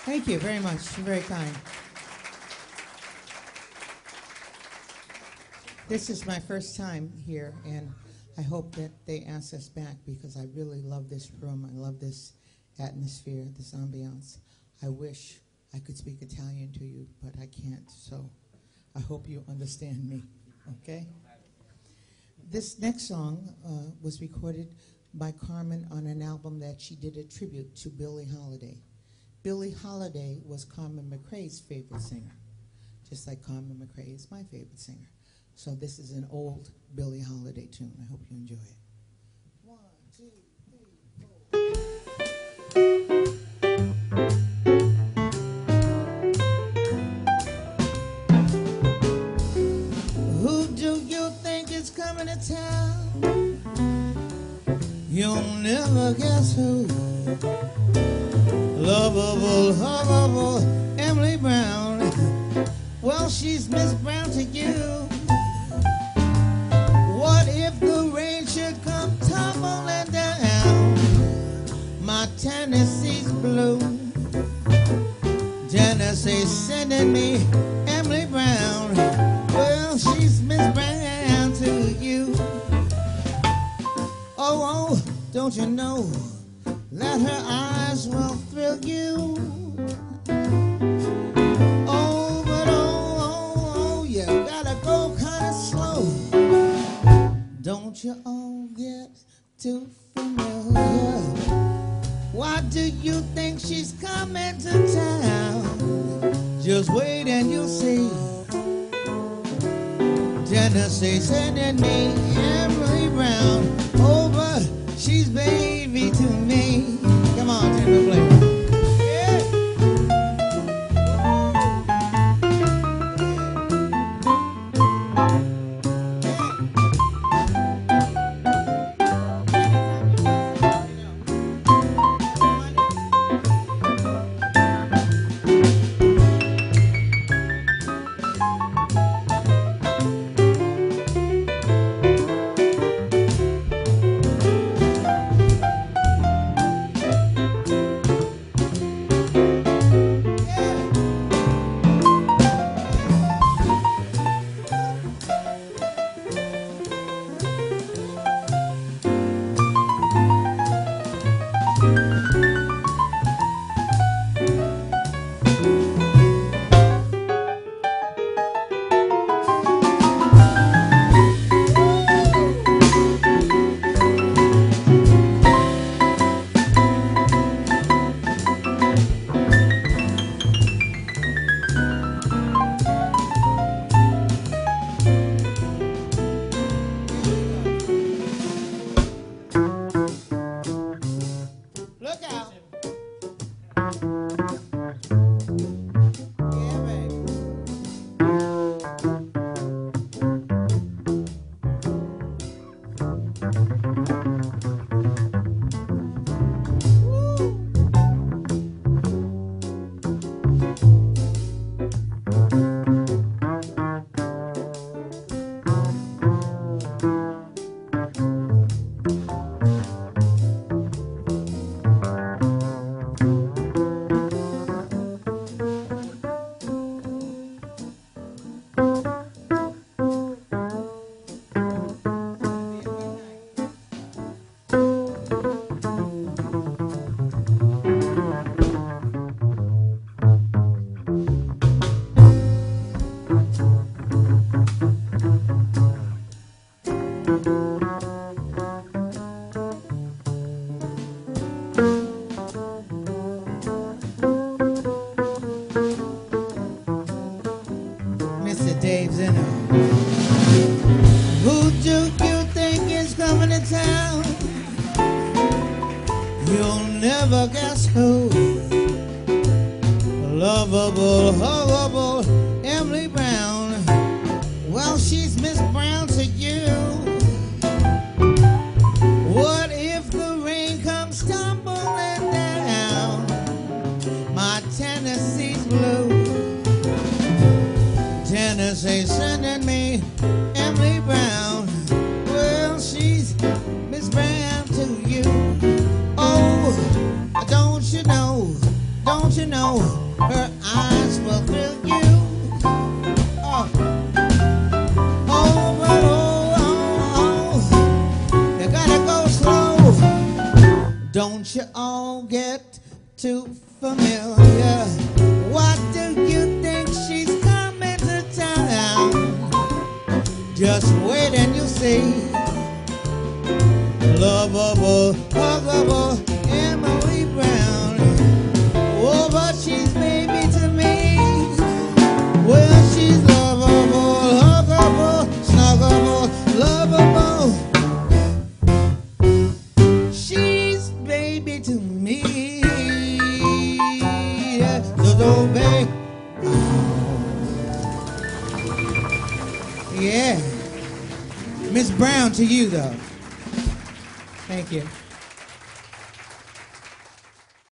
Thank you very much. You're very kind. This is my first time here, and I hope that they ask us back because I really love this room. I love this atmosphere, this ambiance. I wish I could speak Italian to you, but I can't, so I hope you understand me, okay? This next song was recorded by Carmen on an album that she did a tribute to Billie Holiday. Billie Holiday was Carmen McRae's favorite singer, just like Carmen McRae is my favorite singer. So this is an old Billie Holiday tune. I hope you enjoy it. 1, 2, 3, 4. Who do you think is coming to town? You'll never guess who. Lovable, huggable Emily Brown. Well, she's Miss Brown to you. What if the rain should come tumbling down? My Tennessee's blue. Tennessee sending me Emily Brown. Well, she's Miss Brown to you. Oh, don't you know that her eyes will thrill you? Oh, but oh, you gotta go kind of slow. Don't you all get too familiar? Why do you think she's coming to town? Just wait and you'll see. Tennessee sending me Emily Brown. Over, she's baby to me. Come on, Timber, play. Zino. Who do you think is coming to town? You'll never guess who. Lovable, huggable Emily Brown. Well, she's Miss Brown to you. What if the rain comes tumbling down? My Tennessee's blue. Tennessee sending me Emily Brown. Well, she's Miss Brown to you. Oh, don't you know, Don't you all get too familiar. What do you think she's coming to town? Just wait and you'll see. Lovable, huggable Emily Brown. Oh, but she's baby to me. Well, she's lovable, huggable, snuggable, lovable. She's baby to me. So don't be. Yeah. Miss Brown to you, though. Thank you.